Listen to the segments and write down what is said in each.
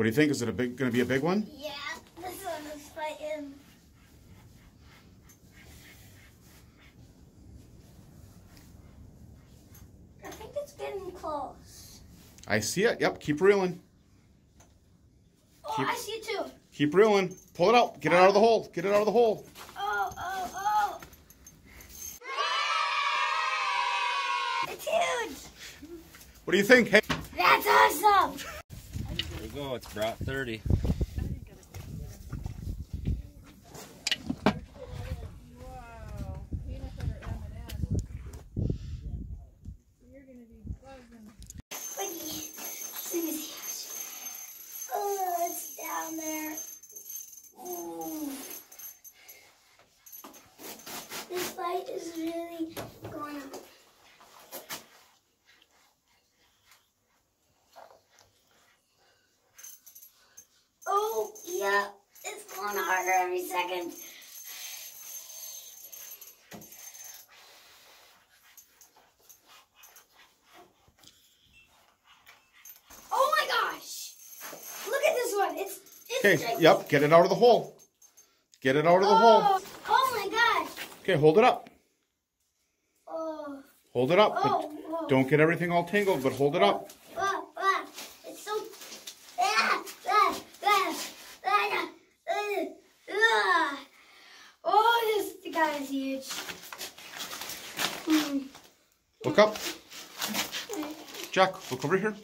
do you think? Is it going to be a big one? Yeah, this one is fighting. I think it's getting close. I see it. Yep, keep reeling. Oh, I see it too. Keep reeling. Pull it out. Get it out of the hole. Get it out of the hole. Oh, oh, oh. It's huge. What do you think? Hey. That's awesome. There we go. It's brought 30. Oh, it's down there. Ooh. This fight is really going on. Oh, yeah, it's going harder every second. Oh my gosh! Look at this one. It's Okay, yep, get it out of the hole. Get it out of the hole. Oh my gosh! Okay, hold it up. Oh. Hold it up. Oh, But oh. don't get everything all tangled, but hold it up. It's so. Oh, this guy is huge. Look up. Jack, look over here.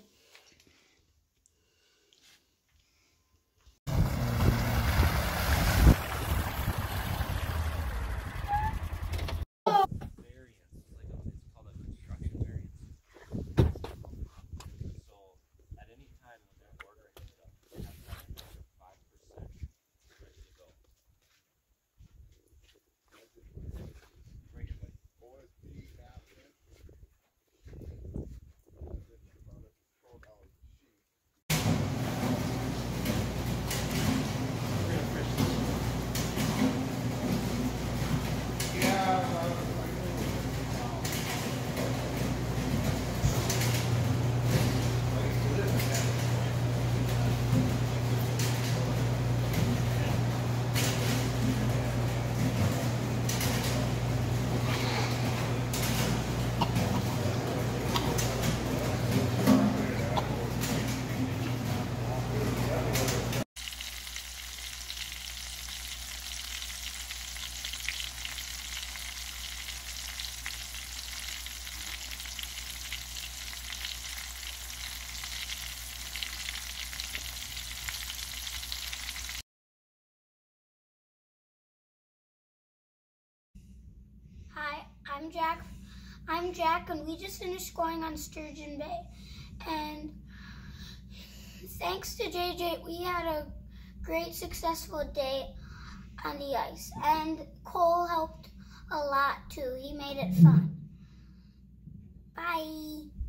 Hi, I'm Jack, and we just finished going on Sturgeon Bay. And thanks to JJ, we had a great, successful day on the ice. And Cole helped a lot too. He made it fun. Bye.